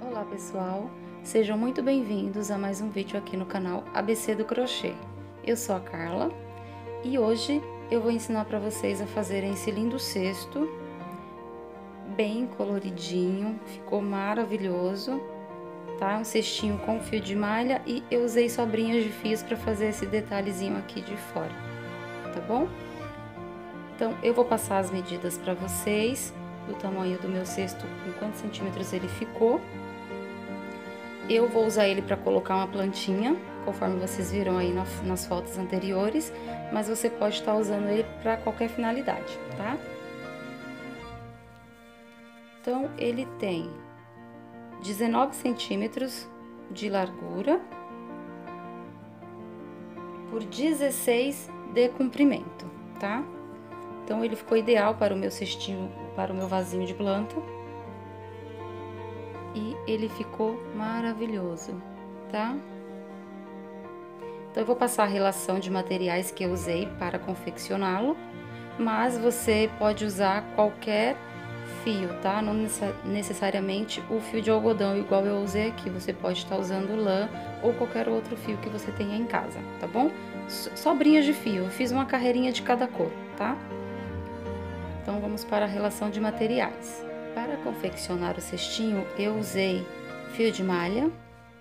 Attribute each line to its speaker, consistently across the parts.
Speaker 1: Olá pessoal, sejam muito bem-vindos a mais um vídeo aqui no canal ABC do Crochê. Eu sou a Carla e hoje eu vou ensinar para vocês a fazerem esse lindo cesto, bem coloridinho, ficou maravilhoso, tá? Um cestinho com fio de malha e eu usei sobrinhas de fios para fazer esse detalhezinho aqui de fora, tá bom? Então, eu vou passar as medidas para vocês, do tamanho do meu cesto, com quantos centímetros ele ficou. Eu vou usar ele para colocar uma plantinha, conforme vocês viram aí nas fotos anteriores, mas você pode estar usando ele para qualquer finalidade, tá? Então, ele tem 19 centímetros de largura por 16 de comprimento, tá? Então, ele ficou ideal para o meu cestinho, para o meu vasinho de planta. E ele ficou maravilhoso, tá? Então, eu vou passar a relação de materiais que eu usei para confeccioná-lo, mas você pode usar qualquer fio, tá? Não necessariamente o fio de algodão igual eu usei aqui, você pode estar usando lã ou qualquer outro fio que você tenha em casa, tá bom? Sobrinhas de fio, eu fiz uma carreirinha de cada cor, tá? Então, vamos para a relação de materiais. Para confeccionar o cestinho, eu usei fio de malha.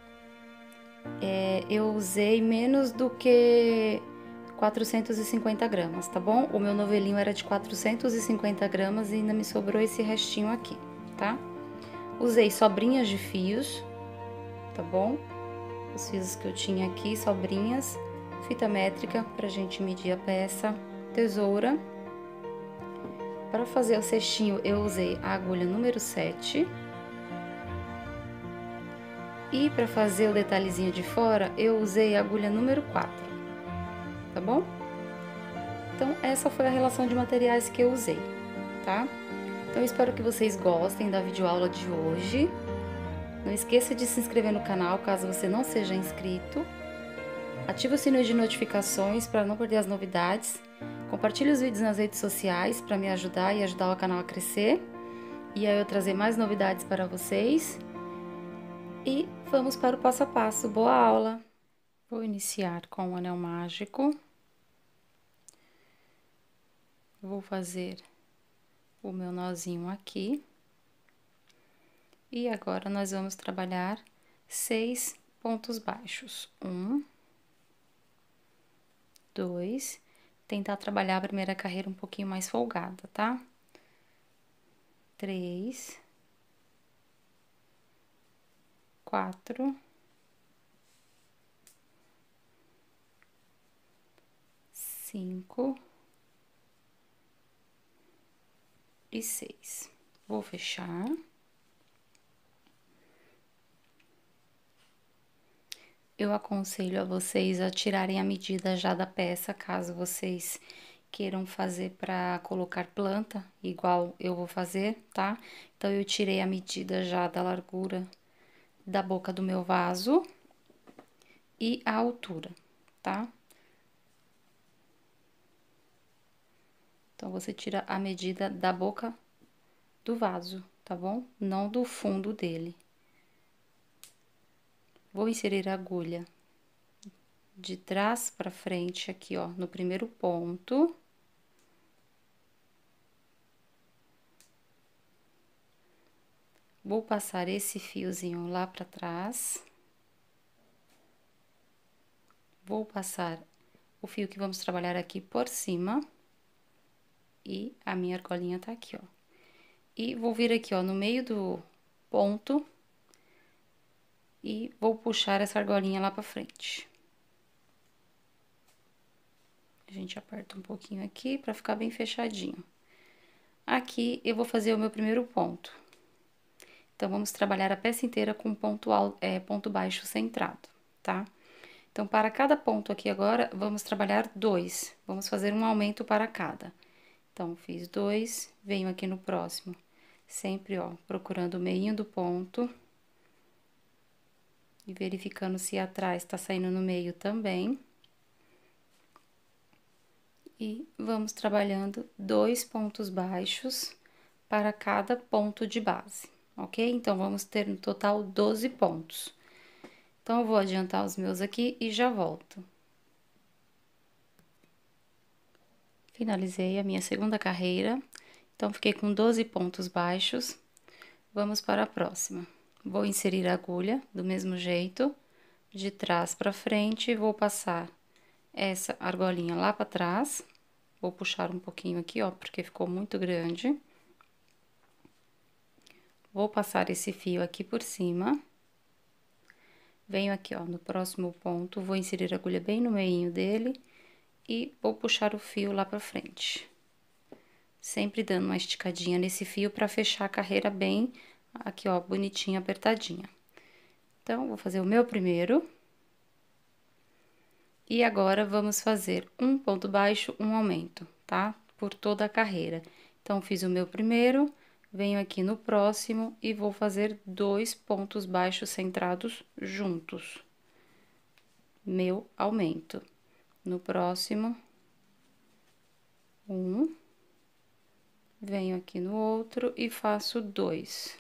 Speaker 1: Eu usei menos do que 450 gramas, tá bom? O meu novelinho era de 450 gramas e ainda me sobrou esse restinho aqui, tá? Usei sobrinhas de fios, tá bom? Os fios que eu tinha aqui, sobrinhas, fita métrica pra gente medir a peça, tesoura. Para fazer o cestinho, eu usei a agulha número 7. E para fazer o detalhezinho de fora, eu usei a agulha número 4, tá bom? Então, essa foi a relação de materiais que eu usei, tá? Então, eu espero que vocês gostem da videoaula de hoje. Não esqueça de se inscrever no canal, caso você não seja inscrito. Ative o sino de notificações para não perder as novidades. Compartilhe os vídeos nas redes sociais para me ajudar e ajudar o canal a crescer. E aí eu trazer mais novidades para vocês. E vamos para o passo a passo. Boa aula! Vou iniciar com o anel mágico. Vou fazer o meu nozinho aqui. E agora, nós vamos trabalhar 6 pontos baixos. 1, 2, tentar trabalhar a primeira carreira um pouquinho mais folgada, tá? 3, 4, 5 e 6. Vou fechar. Eu aconselho a vocês a tirarem a medida já da peça, caso vocês queiram fazer para colocar planta, igual eu vou fazer, tá? Então, eu tirei a medida já da largura da boca do meu vaso e a altura, tá? Então, você tira a medida da boca do vaso, tá bom? Não do fundo dele. Vou inserir a agulha de trás para frente aqui, ó, no primeiro ponto. Vou passar esse fiozinho lá para trás. Vou passar o fio que vamos trabalhar aqui por cima. E a minha argolinha tá aqui, ó. E vou vir aqui, ó, no meio do ponto. E vou puxar essa argolinha lá pra frente. A gente aperta um pouquinho aqui pra ficar bem fechadinho. Aqui, eu vou fazer o meu primeiro ponto. Então, vamos trabalhar a peça inteira com ponto baixo centrado, tá? Então, para cada ponto aqui agora, vamos trabalhar 2. Vamos fazer um aumento para cada. Então, fiz 2, venho aqui no próximo. Sempre, ó, procurando o meinho do ponto. E verificando se atrás tá saindo no meio também. E vamos trabalhando 2 pontos baixos para cada ponto de base, ok? Então, vamos ter no total 12 pontos. Então, eu vou adiantar os meus aqui e já volto. Finalizei a minha segunda carreira, então, fiquei com 12 pontos baixos. Vamos para a próxima. Vou inserir a agulha do mesmo jeito, de trás para frente, e vou passar essa argolinha lá para trás. Vou puxar um pouquinho aqui, ó, porque ficou muito grande. Vou passar esse fio aqui por cima. Venho aqui, ó, no próximo ponto, vou inserir a agulha bem no meinho dele e vou puxar o fio lá pra frente. Sempre dando uma esticadinha nesse fio pra fechar a carreira bem aqui, ó, bonitinha, apertadinha. Então, vou fazer o meu primeiro. E agora, vamos fazer um ponto baixo, um aumento, tá? Por toda a carreira. Então, fiz o meu primeiro, venho aqui no próximo e vou fazer 2 pontos baixos centrados juntos. Meu aumento. No próximo, um, venho aqui no outro e faço 2.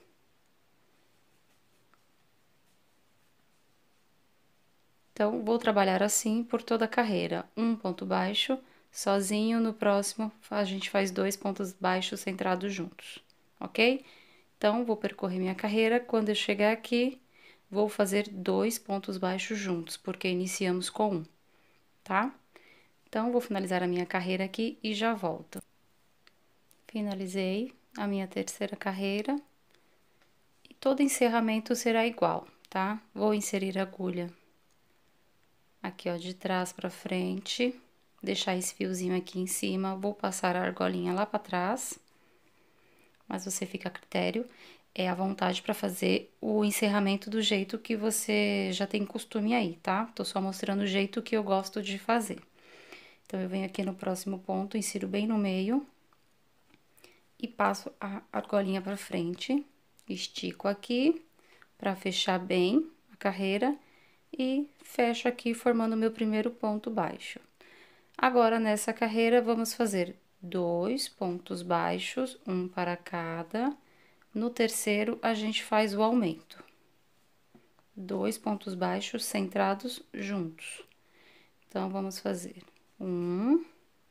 Speaker 1: Então, vou trabalhar assim por toda a carreira. Um ponto baixo, sozinho, no próximo a gente faz 2 pontos baixos centrados juntos, ok? Então, vou percorrer minha carreira, quando eu chegar aqui, vou fazer 2 pontos baixos juntos, porque iniciamos com 1, tá? Então, vou finalizar a minha carreira aqui e já volto. Finalizei a minha terceira carreira, e todo encerramento será igual, tá? Vou inserir a agulha aqui, ó, de trás pra frente, deixar esse fiozinho aqui em cima, vou passar a argolinha lá pra trás, mas você fica a critério, é à vontade pra fazer o encerramento do jeito que você já tem costume aí, tá? Tô só mostrando o jeito que eu gosto de fazer. Então, eu venho aqui no próximo ponto, insiro bem no meio e passo a argolinha pra frente, estico aqui pra fechar bem a carreira e fecho aqui formando o meu primeiro ponto baixo. Agora, nessa carreira, vamos fazer 2 pontos baixos, um para cada. No terceiro, a gente faz o aumento. 2 pontos baixos centrados juntos. Então, vamos fazer um.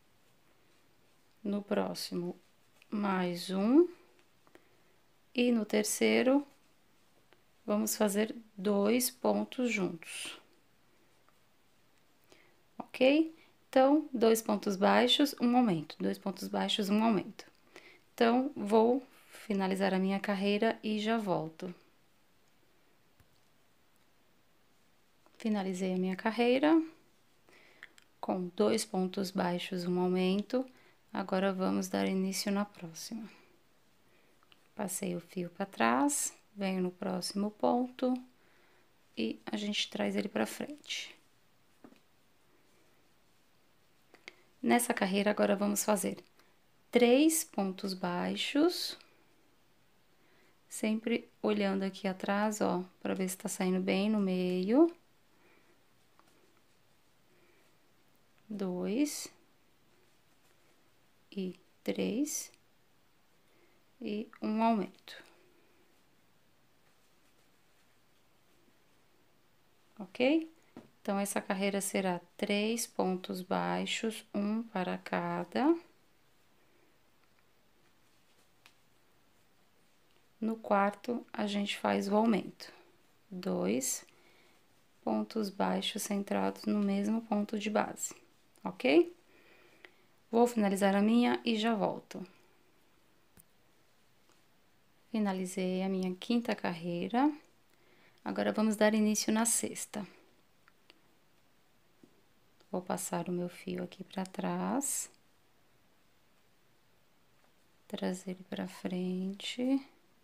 Speaker 1: No próximo, mais um. E no terceiro, vamos fazer 2 pontos juntos. Ok? Então, 2 pontos baixos, um aumento. 2 pontos baixos, um aumento. Então, vou finalizar a minha carreira e já volto. Finalizei a minha carreira com 2 pontos baixos, um aumento. Agora, vamos dar início na próxima. Passei o fio para trás, venho no próximo ponto e a gente traz ele para frente. Nessa carreira, agora vamos fazer 3 pontos baixos, sempre olhando aqui atrás, ó, para ver se tá saindo bem no meio. 2 e 3 e um aumento. Ok? Então, essa carreira será 3 pontos baixos, um para cada. No quarto, a gente faz o aumento. 2 pontos baixos centrados no mesmo ponto de base, ok? Vou finalizar a minha e já volto. Finalizei a minha quinta carreira. Agora, vamos dar início na sexta. Vou passar o meu fio aqui pra trás. Trazer ele pra frente.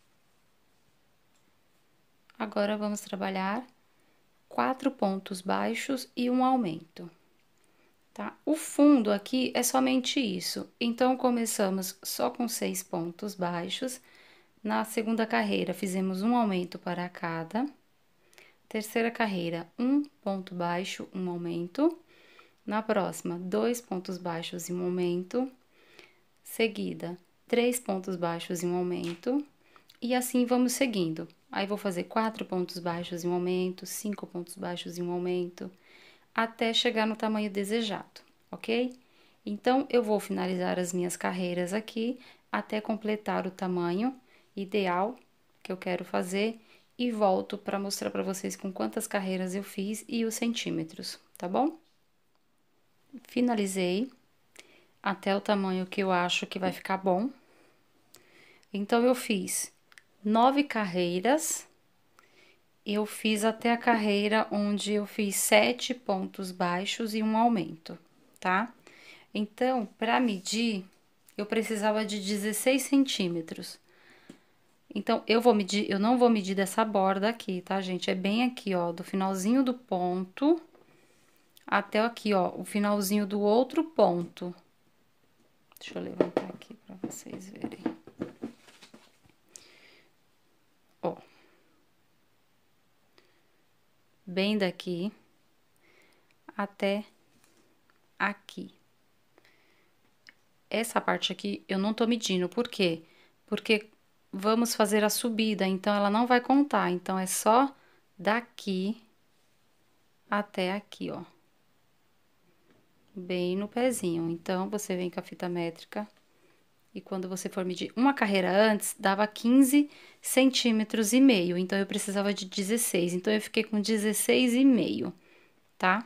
Speaker 1: Agora, vamos trabalhar 4 pontos baixos e um aumento, tá? O fundo aqui é somente isso. Então, começamos só com 6 pontos baixos. Na segunda carreira, fizemos um aumento para cada. Terceira carreira, um ponto baixo, um aumento. Na próxima, 2 pontos baixos e um aumento. Seguida, 3 pontos baixos e um aumento. E assim vamos seguindo. Aí, vou fazer 4 pontos baixos em um aumento, 5 pontos baixos em um aumento, até chegar no tamanho desejado, ok? Então, eu vou finalizar as minhas carreiras aqui, até completar o tamanho ideal que eu quero fazer, e volto para mostrar para vocês com quantas carreiras eu fiz e os centímetros, tá bom? Finalizei até o tamanho que eu acho que vai ficar bom. Então, eu fiz 9 carreiras, eu fiz até a carreira onde eu fiz 7 pontos baixos e um aumento, tá? Então, para medir, eu precisava de 16 centímetros. Então, eu não vou medir dessa borda aqui, tá, gente? É bem aqui, ó, do finalzinho do ponto até aqui, ó, o finalzinho do outro ponto. Deixa eu levantar aqui pra vocês verem. Ó. Bem daqui até aqui. Essa parte aqui eu não tô medindo, por quê? Porque vamos fazer a subida, então ela não vai contar. Então, é só daqui até aqui, ó. Bem no pezinho. Então, você vem com a fita métrica e quando você for medir uma carreira antes, dava 15 centímetros e meio. Então, eu precisava de 16. Então, eu fiquei com 16,5, tá?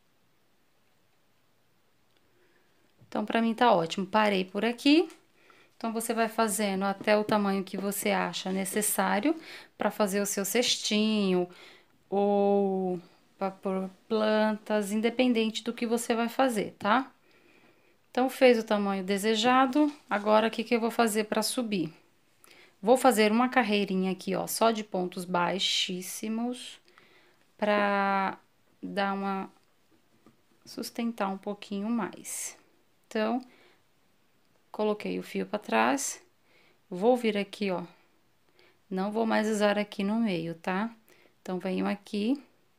Speaker 1: Então, pra mim tá ótimo. Parei por aqui. Então, você vai fazendo até o tamanho que você acha necessário para fazer o seu cestinho ou para pôr plantas, independente do que você vai fazer, tá? Então, fez o tamanho desejado, agora o que eu vou fazer para subir? Vou fazer uma carreirinha aqui, ó, só de pontos baixíssimos, para dar uma... sustentar um pouquinho mais. Então, coloquei o fio para trás, vou vir aqui, ó, não vou mais usar aqui no meio, tá? Então, venho aqui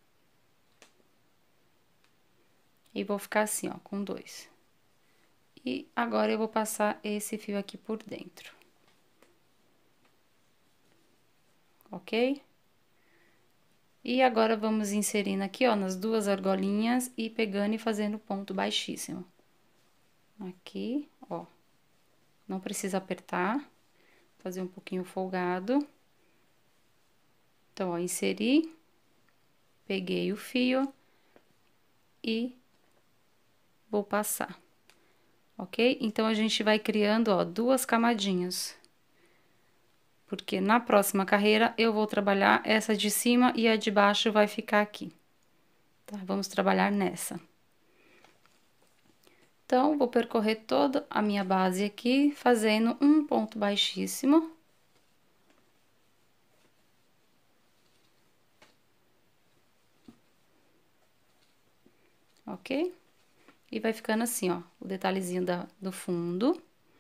Speaker 1: e vou ficar assim, ó, com 2. E agora, eu vou passar esse fio aqui por dentro. Ok? E agora, vamos inserindo aqui, ó, nas 2 argolinhas e pegando e fazendo ponto baixíssimo. Aqui, ó. Não precisa apertar, fazer um pouquinho folgado. Então, ó, inseri, peguei o fio e vou passar, ok? Então, a gente vai criando, ó, 2 camadinhas. Porque na próxima carreira, eu vou trabalhar essa de cima e a de baixo vai ficar aqui, tá? Vamos trabalhar nessa. Então, vou percorrer toda a minha base aqui, fazendo um ponto baixíssimo. Ok? E vai ficando assim, ó, o detalhezinho do fundo.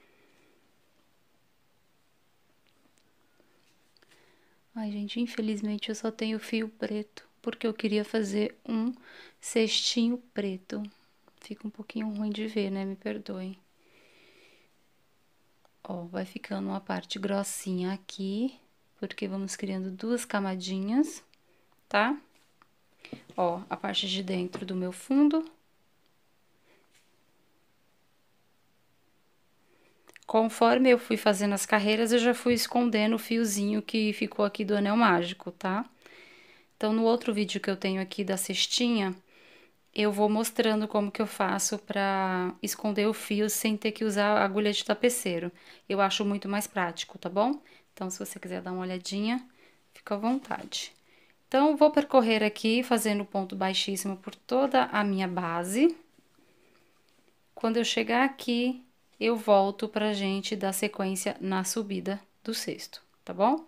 Speaker 1: Ai, gente, infelizmente eu só tenho fio preto, porque eu queria fazer um cestinho preto. Fica um pouquinho ruim de ver, né? Me perdoem. Ó, vai ficando uma parte grossinha aqui, porque vamos criando 2 camadinhas, tá? Ó, a parte de dentro do meu fundo. Conforme eu fui fazendo as carreiras, eu já fui escondendo o fiozinho que ficou aqui do anel mágico, tá? Então, no outro vídeo que eu tenho aqui da cestinha, eu vou mostrando como que eu faço pra esconder o fio sem ter que usar a agulha de tapeceiro. Eu acho muito mais prático, tá bom? Então, se você quiser dar uma olhadinha, fica à vontade. Então, vou percorrer aqui, fazendo ponto baixíssimo por toda a minha base. Quando eu chegar aqui, eu volto pra gente dar sequência na subida do cesto, tá bom?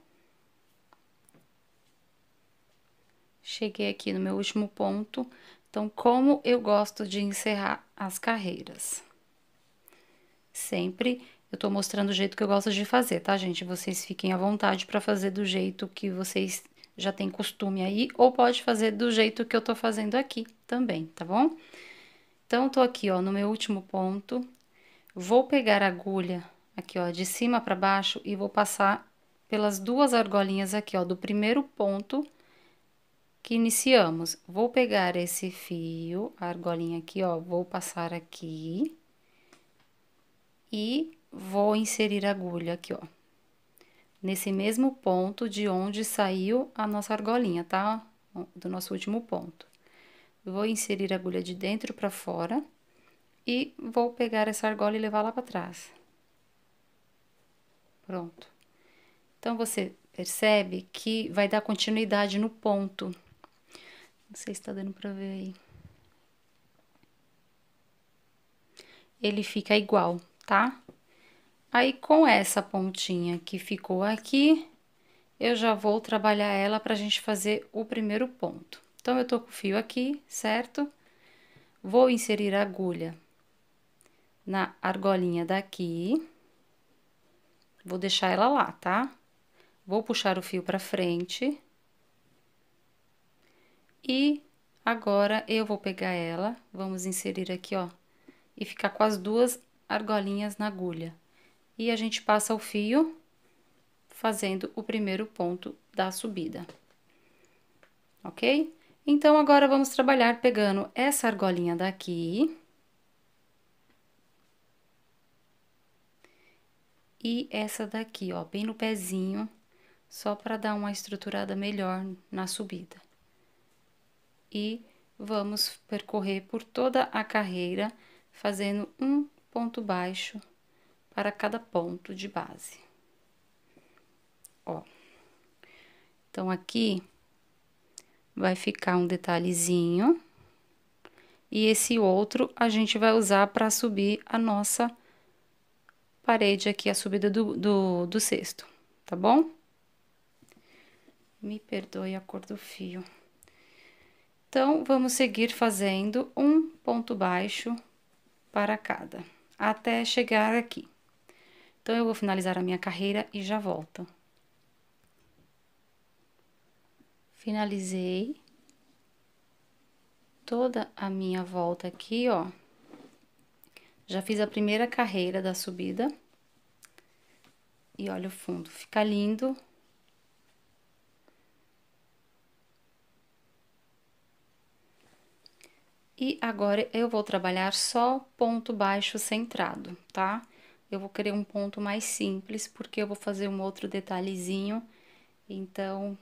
Speaker 1: Cheguei aqui no meu último ponto. Então, como eu gosto de encerrar as carreiras? Sempre eu tô mostrando o jeito que eu gosto de fazer, tá, gente? Vocês fiquem à vontade pra fazer do jeito que vocês já têm costume aí, ou pode fazer do jeito que eu tô fazendo aqui também, tá bom? Então, tô aqui, ó, no meu último ponto. Vou pegar a agulha aqui, ó, de cima pra baixo e vou passar pelas duas argolinhas aqui, ó, do primeiro ponto que iniciamos. Vou pegar esse fio, a argolinha aqui, ó, vou passar aqui e vou inserir a agulha aqui, ó, nesse mesmo ponto de onde saiu a nossa argolinha, tá? Do nosso último ponto. Vou inserir a agulha de dentro pra fora e vou pegar essa argola e levar lá pra trás. Pronto. Então, você percebe que vai dar continuidade no ponto. Não sei se tá dando pra ver aí. Ele fica igual, tá? Aí, com essa pontinha que ficou aqui, eu já vou trabalhar ela pra gente fazer o primeiro ponto. Então, eu tô com o fio aqui, certo? Vou inserir a agulha na argolinha daqui. Vou deixar ela lá, tá? Vou puxar o fio pra frente. E agora, eu vou pegar ela, vamos inserir aqui, ó, e ficar com as duas argolinhas na agulha. E a gente passa o fio fazendo o primeiro ponto da subida, ok? Então, agora vamos trabalhar pegando essa argolinha daqui e essa daqui, ó, bem no pezinho, só para dar uma estruturada melhor na subida. E vamos percorrer por toda a carreira, fazendo um ponto baixo para cada ponto de base. Ó. Então, aqui vai ficar um detalhezinho. E esse outro a gente vai usar para subir a nossa parede aqui, a subida do cesto, tá bom? Me perdoe a cor do fio. Então, vamos seguir fazendo um ponto baixo para cada, até chegar aqui. Então, eu vou finalizar a minha carreira e já volto. Finalizei toda a minha volta aqui, ó. Já fiz a primeira carreira da subida. E olha o fundo, fica lindo. E agora, eu vou trabalhar só ponto baixo centrado, tá? Eu vou querer um ponto mais simples, porque eu vou fazer um outro detalhezinho. Então,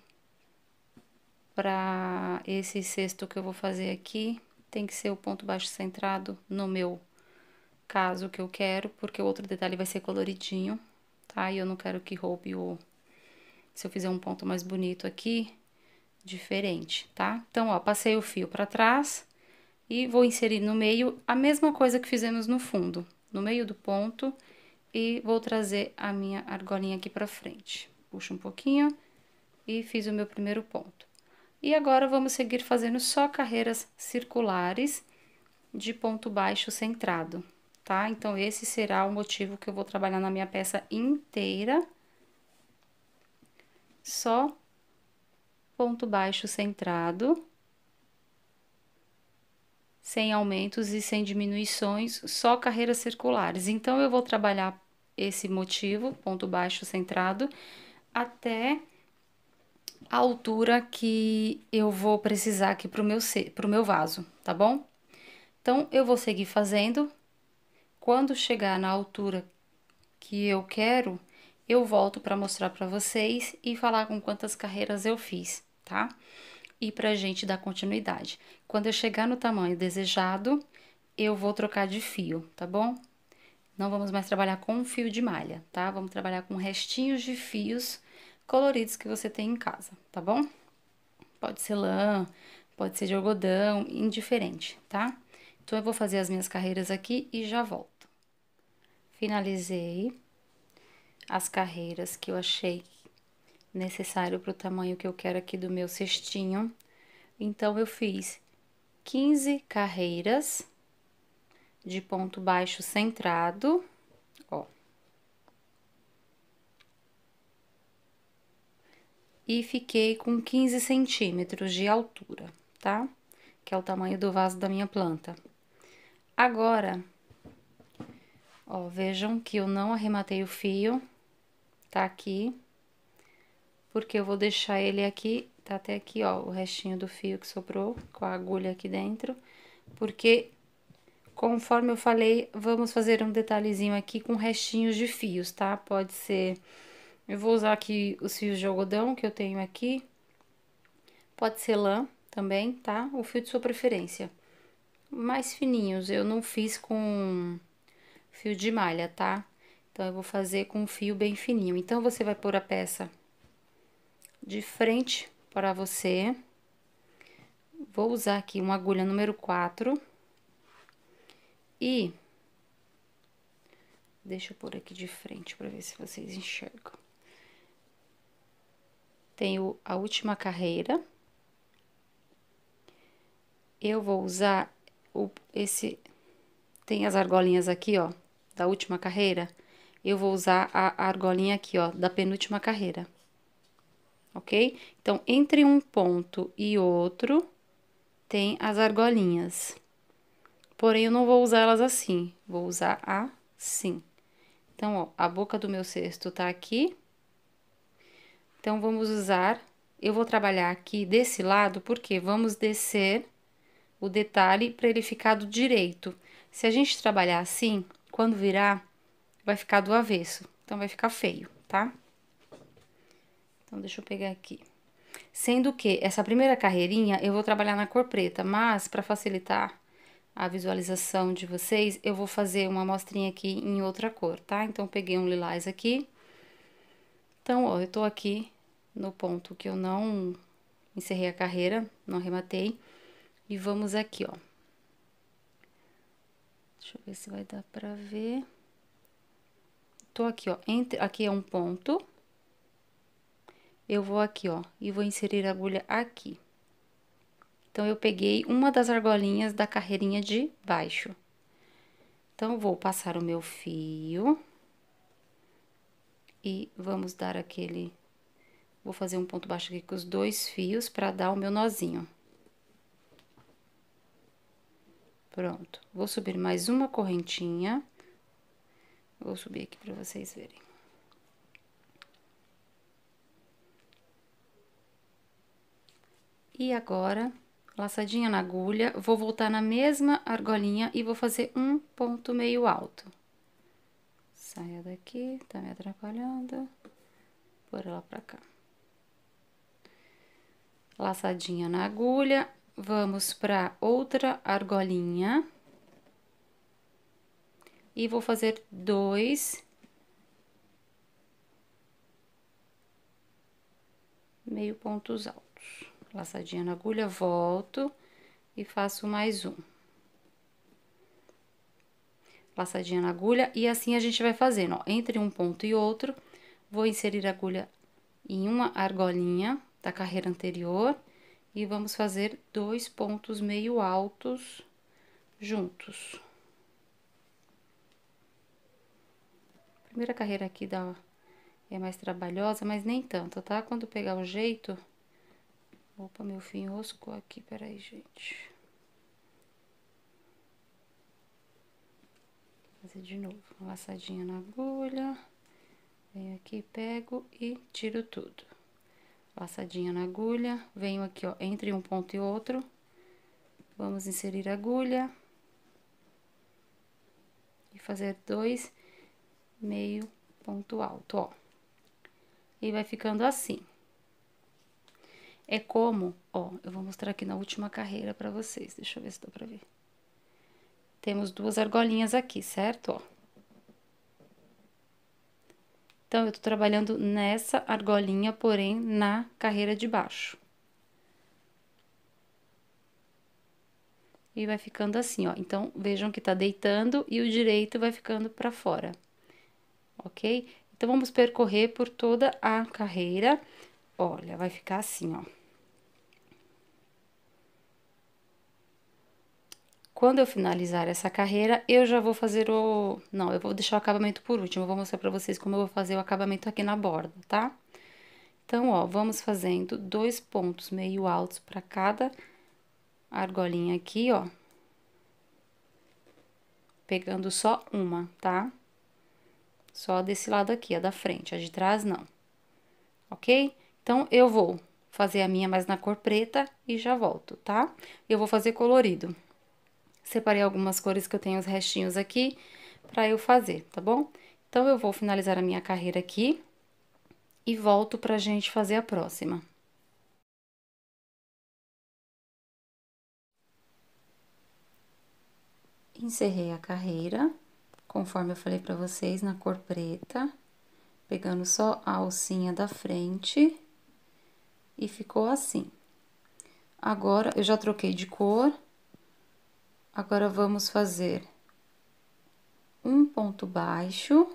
Speaker 1: para esse cesto que eu vou fazer aqui, tem que ser o ponto baixo centrado no meu caso que eu quero, porque o outro detalhe vai ser coloridinho, tá? E eu não quero que roube o... Se eu fizer um ponto mais bonito aqui, diferente, tá? Então, ó, passei o fio pra trás e vou inserir no meio a mesma coisa que fizemos no fundo, no meio do ponto, e vou trazer a minha argolinha aqui pra frente. Puxo um pouquinho e fiz o meu primeiro ponto. E agora, vamos seguir fazendo só carreiras circulares de ponto baixo centrado, tá? Então, esse será o motivo que eu vou trabalhar na minha peça inteira. Só ponto baixo centrado, sem aumentos e sem diminuições, só carreiras circulares. Então, eu vou trabalhar esse motivo, ponto baixo centrado, até a altura que eu vou precisar aqui pro meu vaso, tá bom? Então, eu vou seguir fazendo. Quando chegar na altura que eu quero, eu volto para mostrar para vocês e falar com quantas carreiras eu fiz, tá? E pra gente dar continuidade. Quando eu chegar no tamanho desejado, eu vou trocar de fio, tá bom? Não vamos mais trabalhar com fio de malha, tá? Vamos trabalhar com restinhos de fios coloridos que você tem em casa, tá bom? Pode ser lã, pode ser de algodão, indiferente, tá? Então, eu vou fazer as minhas carreiras aqui e já volto. Finalizei as carreiras que eu achei necessário pro tamanho que eu quero aqui do meu cestinho. Então, eu fiz 15 carreiras de ponto baixo centrado, ó. E fiquei com 15 centímetros de altura, tá? Que é o tamanho do vaso da minha planta. Agora, ó, vejam que eu não arrematei o fio, tá aqui. porque eu vou deixar ele aqui, tá até aqui, ó, o restinho do fio que sobrou, com a agulha aqui dentro, porque, conforme eu falei, vamos fazer um detalhezinho aqui com restinhos de fios, tá? Pode ser, eu vou usar aqui os fios de algodão que eu tenho aqui, pode ser lã também, tá? O fio de sua preferência. Mais fininhos, eu não fiz com fio de malha, tá? Então, eu vou fazer com fio bem fininho. Então, você vai pôr a peça de frente para você. Vou usar aqui uma agulha número 4. E deixa eu pôr aqui de frente para ver se vocês enxergam. Tenho a última carreira. Eu vou usar tem as argolinhas aqui, ó, da última carreira. Eu vou usar a argolinha aqui, ó, da penúltima carreira. Ok? Então, entre um ponto e outro, tem as argolinhas. Porém, eu não vou usar elas assim, vou usar assim. Então, ó, a boca do meu cesto tá aqui. Então, vamos usar, eu vou trabalhar aqui desse lado, porque vamos descer o detalhe para ele ficar do direito. Se a gente trabalhar assim, quando virar, vai ficar do avesso. Então, vai ficar feio, tá? Então, deixa eu pegar aqui. Sendo que essa primeira carreirinha eu vou trabalhar na cor preta, mas para facilitar a visualização de vocês, eu vou fazer uma amostrinha aqui em outra cor, tá? Então, peguei um lilás aqui. Então, ó, eu tô aqui no ponto que eu não encerrei a carreira, não arrematei. E vamos aqui, ó. Deixa eu ver se vai dar pra ver. Tô aqui, ó, aqui é um ponto. Eu vou aqui, ó, e vou inserir a agulha aqui. Então, eu peguei uma das argolinhas da carreirinha de baixo. Então, eu vou passar o meu fio. E vamos dar aquele... Vou fazer um ponto baixo aqui com os 2 fios pra dar o meu nozinho. Pronto. Vou subir mais uma correntinha. Vou subir aqui pra vocês verem. E agora, laçadinha na agulha, vou voltar na mesma argolinha e vou fazer um ponto meio alto. Saia daqui, tá me atrapalhando. Por ela pra cá. Laçadinha na agulha, vamos pra outra argolinha. E vou fazer 2 meio pontos altos. Laçadinha na agulha, volto e faço mais um. Laçadinha na agulha, e assim a gente vai fazendo, ó, entre um ponto e outro, vou inserir a agulha em uma argolinha da carreira anterior e vamos fazer 2 pontos meio altos juntos. A primeira carreira aqui é mais trabalhosa, mas nem tanto, tá? Quando pegar o jeito... Opa, meu fio enroscou aqui, peraí, gente. Vou fazer de novo, uma laçadinha na agulha. Venho aqui, pego e tiro tudo. Laçadinha na agulha, venho aqui, ó, entre um ponto e outro. Vamos inserir a agulha. E fazer 2 meio ponto alto, ó. E vai ficando assim. É como, ó, eu vou mostrar aqui na última carreira pra vocês, deixa eu ver se dá pra ver. Temos 2 argolinhas aqui, certo? Ó. Então, eu tô trabalhando nessa argolinha, porém, na carreira de baixo. E vai ficando assim, ó. Então, vejam que tá deitando e o direito vai ficando pra fora. Ok? Então, vamos percorrer por toda a carreira. Olha, vai ficar assim, ó. Quando eu finalizar essa carreira, eu já vou fazer o... Não, eu vou deixar o acabamento por último. Eu vou mostrar pra vocês como eu vou fazer o acabamento aqui na borda, tá? Então, ó, vamos fazendo 2 pontos meio altos pra cada argolinha aqui, ó. Pegando só uma, tá? Só desse lado aqui, a da frente, a de trás não. Ok? Então, eu vou fazer a minha mais na cor preta e já volto, tá? Eu vou fazer colorido. Separei algumas cores que eu tenho os restinhos aqui pra eu fazer, tá bom? Então, eu vou finalizar a minha carreira aqui e volto pra gente fazer a próxima. Encerrei a carreira, conforme eu falei pra vocês, na cor preta, pegando só a alcinha da frente, e ficou assim. Agora, eu já troquei de cor, agora vamos fazer um ponto baixo.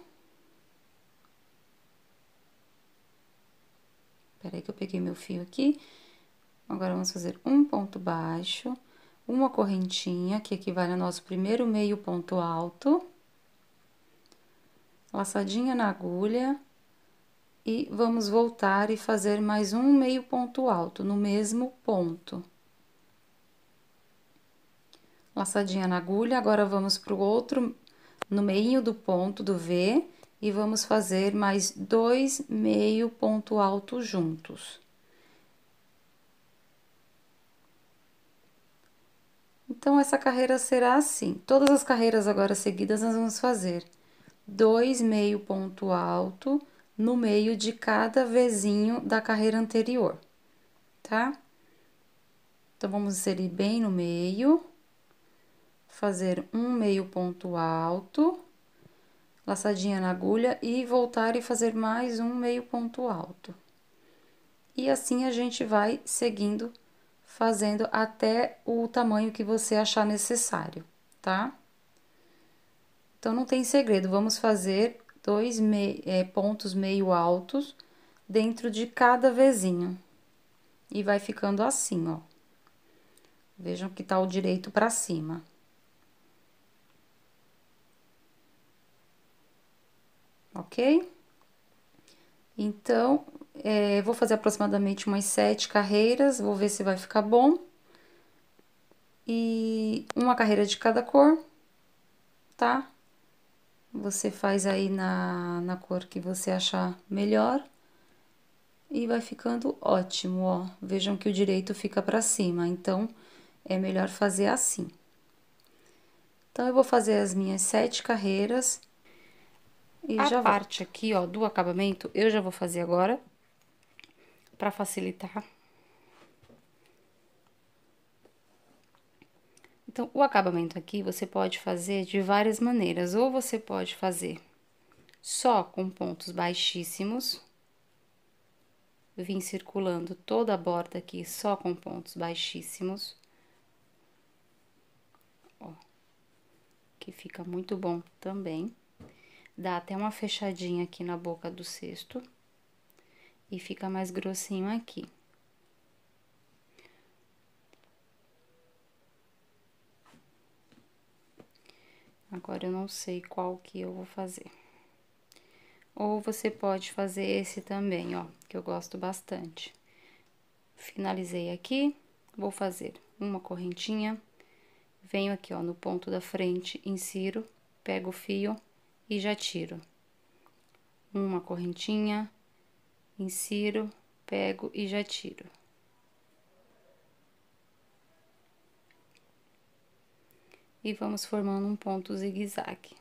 Speaker 1: Peraí que eu peguei meu fio aqui. Agora, vamos fazer um ponto baixo, uma correntinha, que equivale ao nosso primeiro meio ponto alto, laçadinha na agulha, e vamos voltar e fazer mais um meio ponto alto, no mesmo ponto. Laçadinha na agulha, agora vamos pro outro, no meio do ponto do V, e vamos fazer mais 2 meio ponto alto juntos. Então, essa carreira será assim. Todas as carreiras agora seguidas, nós vamos fazer 2 meio ponto alto no meio de cada Vzinho da carreira anterior, tá? Então, vamos inserir bem no meio, fazer um meio ponto alto, laçadinha na agulha e voltar e fazer mais um meio ponto alto. E assim a gente vai seguindo, fazendo até o tamanho que você achar necessário, tá? Então, não tem segredo, vamos fazer pontos meio altos dentro de cada Vzinho. E vai ficando assim, ó. Vejam que tá o direito pra cima. Ok? Então, vou fazer aproximadamente umas 7 carreiras, vou ver se vai ficar bom. E uma carreira de cada cor, tá? Você faz aí na cor que você achar melhor. E vai ficando ótimo, ó. Vejam que o direito fica pra cima, então, é melhor fazer assim. Então, eu vou fazer as minhas 7 carreiras e já volto. A parte aqui, ó, do acabamento, eu já vou fazer agora, pra facilitar. Então, o acabamento aqui, você pode fazer de várias maneiras. Ou você pode fazer só com pontos baixíssimos. Vim circulando toda a borda aqui só com pontos baixíssimos. Ó, que fica muito bom também. Dá até uma fechadinha aqui na boca do cesto. E fica mais grossinho aqui. Agora, eu não sei qual que eu vou fazer. Ou você pode fazer esse também, ó, que eu gosto bastante. Finalizei aqui, vou fazer uma correntinha. Venho aqui, ó, no ponto da frente, insiro, pego o fio e já tiro. Uma correntinha, insiro, pego e já tiro. E vamos formando um ponto zigue-zague.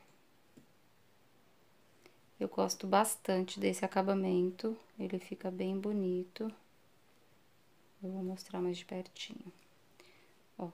Speaker 1: Eu gosto bastante desse acabamento, ele fica bem bonito. Eu vou mostrar mais de pertinho, ó.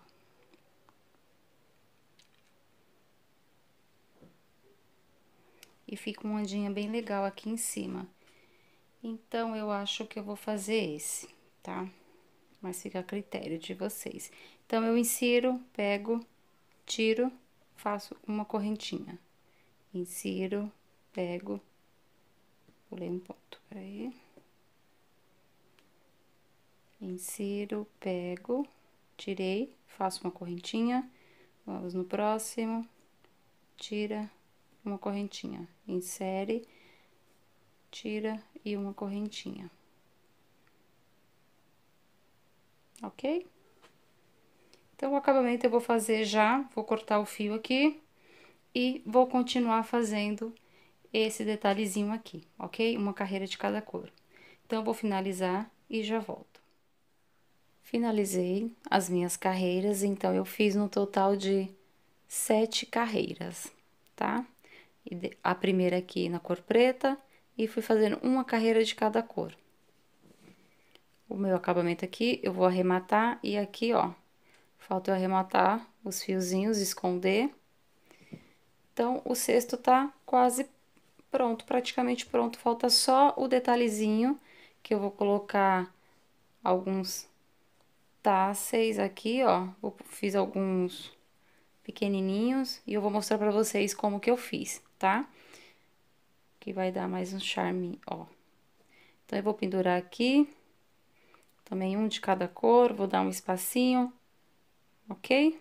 Speaker 1: E fica uma ondinha bem legal aqui em cima. Então, eu acho que eu vou fazer esse, tá? Mas fica a critério de vocês. Então, eu insiro, pego, tiro, faço uma correntinha. Insiro, pego, pulei um ponto, peraí. Insiro, pego, tirei, faço uma correntinha. Vamos no próximo, tira, uma correntinha. Insere, tira e uma correntinha. Ok? Então, o acabamento eu vou fazer já, vou cortar o fio aqui e vou continuar fazendo esse detalhezinho aqui, ok? Uma carreira de cada cor. Então, vou finalizar e já volto. Finalizei as minhas carreiras, então, eu fiz no total de 7 carreiras, tá? A primeira aqui na cor preta e fui fazendo uma carreira de cada cor. O meu acabamento aqui, eu vou arrematar e aqui, ó, falta eu arrematar os fiozinhos, esconder. Então, o cesto tá quase pronto, praticamente pronto. Falta só o detalhezinho, que eu vou colocar alguns tásseis aqui, ó. Fiz alguns pequenininhos e eu vou mostrar pra vocês como que eu fiz, tá? Que vai dar mais um charme, ó. Então, eu vou pendurar aqui, também um de cada cor, vou dar um espacinho, ok?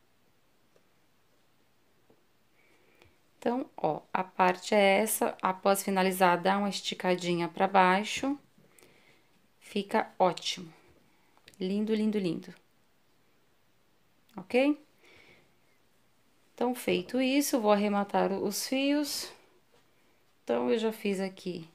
Speaker 1: Então, ó, a parte é essa, após finalizar, dá uma esticadinha pra baixo, fica ótimo. Lindo, lindo, lindo. Ok? Então, feito isso, vou arrematar os fios. Então, eu já fiz aqui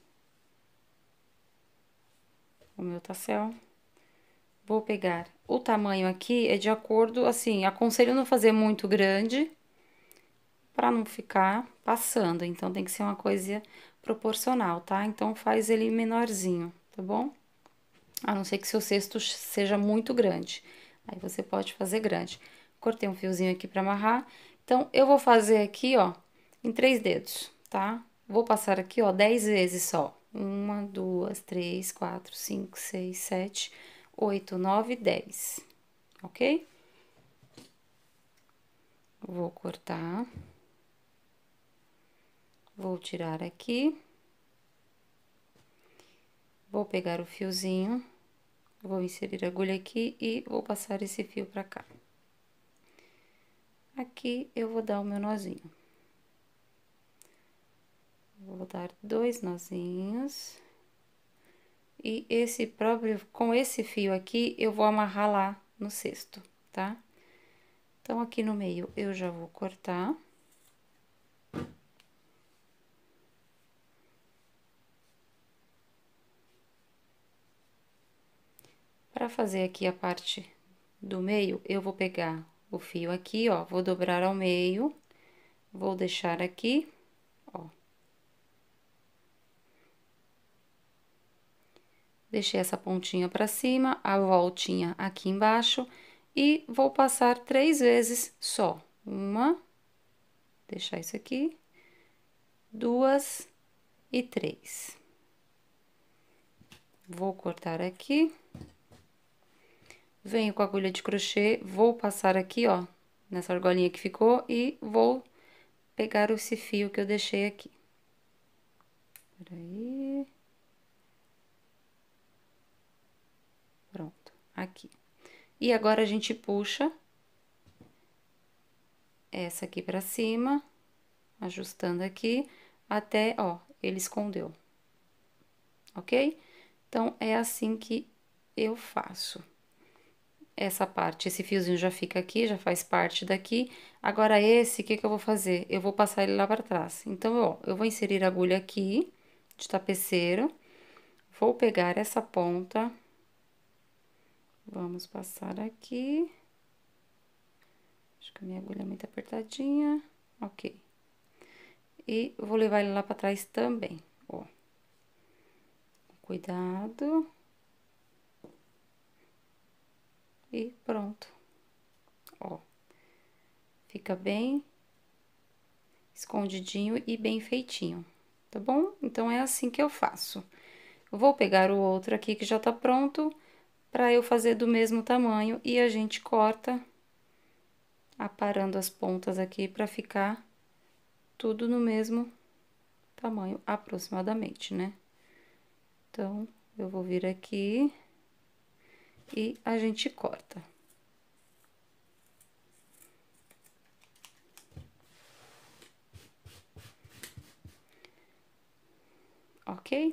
Speaker 1: o meu tassel. Vou pegar o tamanho aqui, é de acordo, assim, aconselho não fazer muito grande, pra não ficar passando. Então, tem que ser uma coisa proporcional, tá? Então, faz ele menorzinho, tá bom? A não ser que seu cesto seja muito grande. Aí, você pode fazer grande. Cortei um fiozinho aqui pra amarrar. Então, eu vou fazer aqui, ó, em 3 dedos, tá? Vou passar aqui, ó, 10 vezes só. 1, 2, 3, 4, 5, 6, 7, 8, 9, 10. Ok? Vou cortar. Vou tirar aqui. Vou pegar o fiozinho. Vou inserir a agulha aqui e vou passar esse fio pra cá. Aqui eu vou dar o meu nozinho. Vou dar 2 nozinhos. E esse próprio, com esse fio aqui, eu vou amarrar lá no cesto, tá? Então, aqui no meio, eu já vou cortar. Para fazer aqui a parte do meio, eu vou pegar o fio aqui, ó, vou dobrar ao meio, vou deixar aqui, ó. Deixei essa pontinha pra cima, a voltinha aqui embaixo e vou passar 3 vezes só. Uma, deixar isso aqui, 2 e 3. Vou cortar aqui. Venho com a agulha de crochê, vou passar aqui, ó, nessa argolinha que ficou e vou pegar esse fio que eu deixei aqui. Peraí. Pronto, aqui. E agora, a gente puxa essa aqui pra cima, ajustando aqui, até, ó, ele escondeu. Ok? Então, é assim que eu faço. Essa parte, esse fiozinho já fica aqui, já faz parte daqui. Agora, esse, o que que eu vou fazer? Eu vou passar ele lá pra trás. Então, ó, eu vou inserir a agulha aqui, de tapeceiro. Vou pegar essa ponta. Vamos passar aqui. Acho que a minha agulha é muito apertadinha. Ok. E vou levar ele lá pra trás também, ó. Cuidado. E pronto. Ó. Fica bem escondidinho e bem feitinho, tá bom? Então, é assim que eu faço. Eu vou pegar o outro aqui que já tá pronto, pra eu fazer do mesmo tamanho e a gente corta, aparando as pontas aqui pra ficar tudo no mesmo tamanho, aproximadamente, né? Então, eu vou vir aqui e a gente corta. Ok?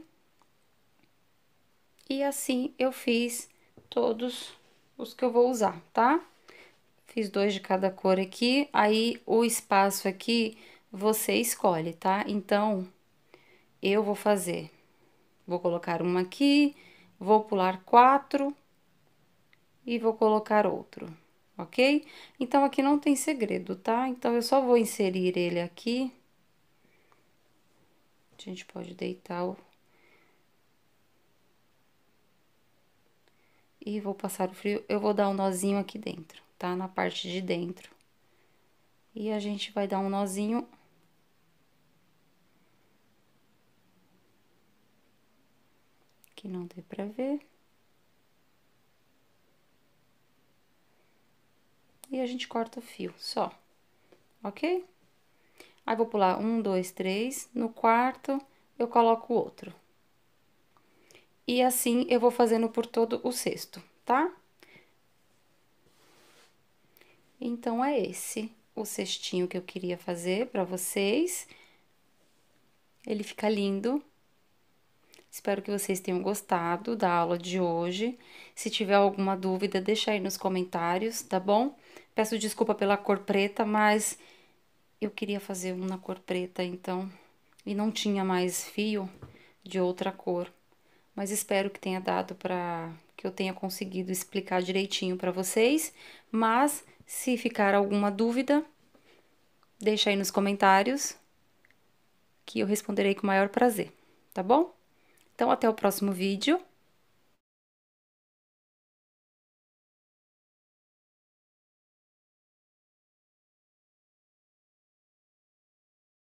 Speaker 1: E assim eu fiz todos os que eu vou usar, tá? Fiz 2 de cada cor aqui, aí o espaço aqui você escolhe, tá? Então, eu vou fazer Vou colocar uma aqui, vou pular 4 e vou colocar outro, ok? Então, aqui não tem segredo, tá? Então, eu só vou inserir ele aqui. A gente pode deitar o... E vou passar o frio, eu vou dar um nozinho aqui dentro, tá? Na parte de dentro. E a gente vai dar um nozinho... Que não dê pra ver. E a gente corta o fio, só, ok? Aí, vou pular 1, 2, 3, no quarto, eu coloco o outro. E assim, eu vou fazendo por todo o cesto, tá? Então, é esse o cestinho que eu queria fazer pra vocês. Ele fica lindo. Espero que vocês tenham gostado da aula de hoje. Se tiver alguma dúvida, deixa aí nos comentários, tá bom? Peço desculpa pela cor preta, mas eu queria fazer um na cor preta, então... E não tinha mais fio de outra cor. Mas espero que tenha dado para... que eu tenha conseguido explicar direitinho para vocês. Mas, se ficar alguma dúvida, deixa aí nos comentários, que eu responderei com o maior prazer, tá bom? Então, até o próximo vídeo.